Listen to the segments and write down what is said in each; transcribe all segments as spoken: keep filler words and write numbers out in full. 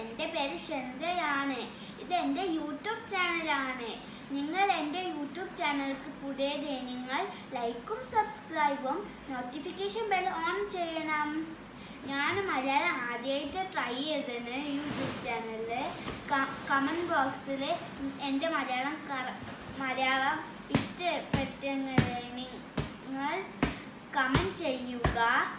എൻ്റെ പേര് ഷെൻസയാണ്. ഇത് എൻ്റെ യൂട്യൂബ് ചാനലാണ്. നിങ്ങൾ എൻ്റെ യൂട്യൂബ് ചാനലിലേക്ക് പുതിയത് നിങ്ങൾ ലൈക്കും സബ്സ്ക്രൈബും നോട്ടിഫിക്കേഷൻ ബെൽ ഓൺ ചെയ്യണം. ഞാൻ മലയാളം ആദ്യമായിട്ട് ട്രൈ ചെയ്തതിന് യൂട്യൂബ് ചാനലിൽ കമൻറ്റ് ബോക്സിൽ എൻ്റെ മലയാളം മലയാളം ഇഷ്ടപ്പെട്ടെങ്കിൽ നിങ്ങൾ കമൻറ്റ് ചെയ്യുക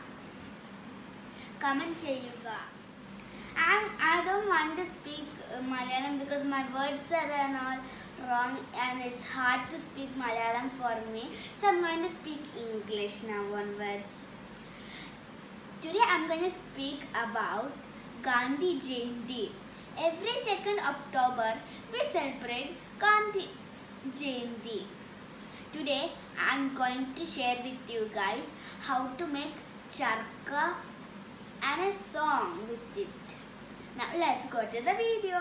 കമൻറ്റ് ചെയ്യുക And I don't want to speak uh, Malayalam because my words are all wrong and it's hard to speak Malayalam for me. So I'm going to speak English now onwards. Today I'm going to speak about Gandhi Jayanti. Every second October we celebrate Gandhi Jayanti. Today I'm going to share with you guys how to make charka and a song with it. Now let's go to the video.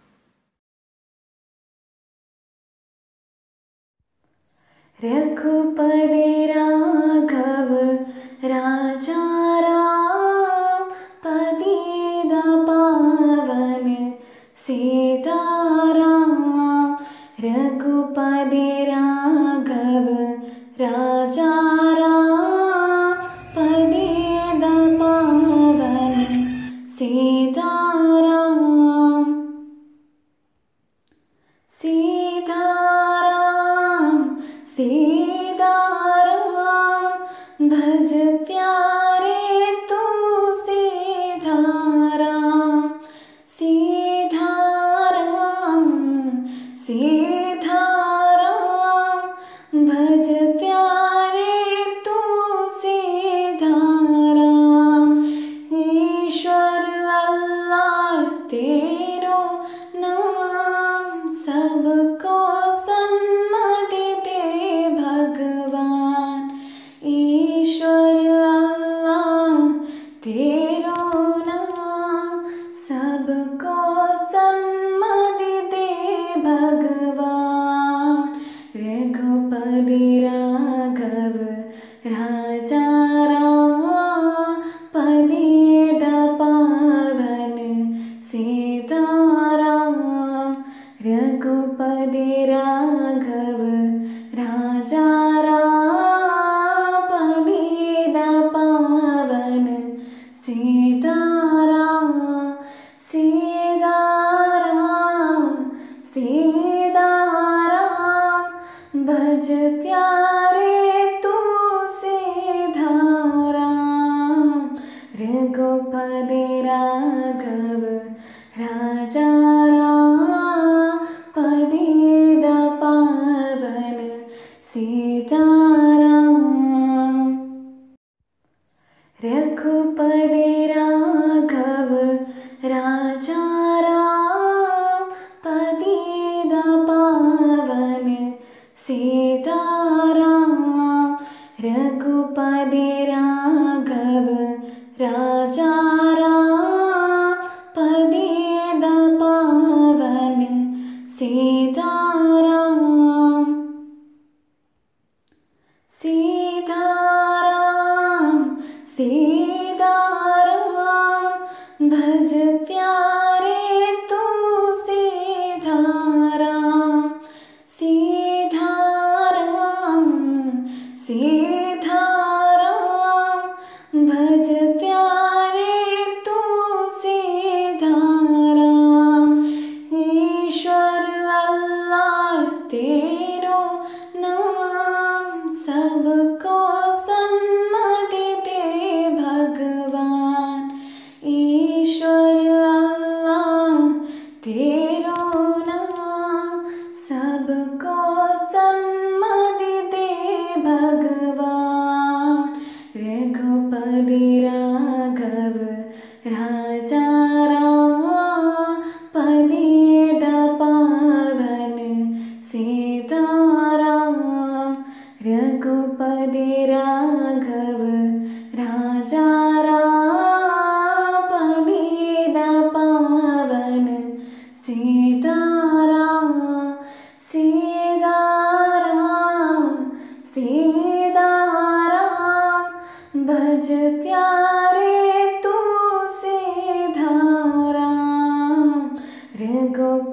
Raghupati Raghav राजा राम पतित पावन सीताराम रघुपति राघव राजा राम पतित पावन सीताराम सीताराम सीताराम भज प्यारे तू सीताराम सीताराम सीताराम भज प्यारे तू सीताराम ईश्वर अल्लाह तेरो नाम सबको सन्मति दे भगवान ईश्वर अल्लाह तेरो नाम सबको सन्मति दे भगवान रघुपति राघव राजा राम पतित पावन सीताराम रघुपति राघव राजा राम पतित पावन सीताराम सीताराम सीताराम भज प्यारे तू सीताराम रघुपति राघव राजा राम पतित पावन सीताराम रघुपति राघव राजा राम पतित पावन सीताराम रघुपति राघव राजा राम पतित पावन सीताराम सीताराम सीताराम भज प्यारे तू सीताराम सीताराम सीताराम भज प्यारे तू सीताराम ईश्वर अल्लाह तेरो नाम सबको सन्मति दे भगवान ईश्वर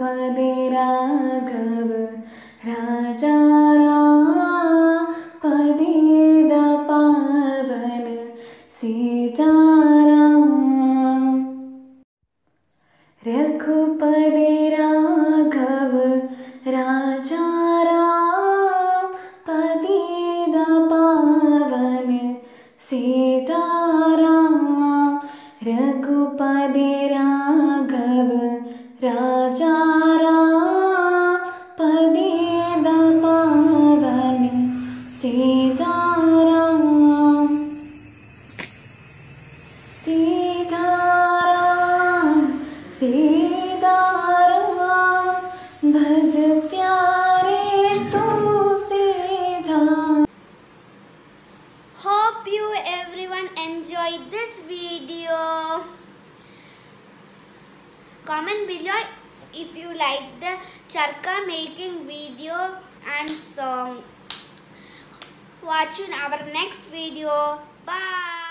रघुपति राघव राजा राम पतित पावन सीताराम। रघुपति राघव राजा राम पतित पावन सीताराम। रघुपति राघव राजा राम पतित पावन सीताराम। सीताराम सीताराम भज प्यारे तू Sita. Hope you everyone enjoyed this video. Comment below if you like the charka making video and song. Watch in our next video. Bye.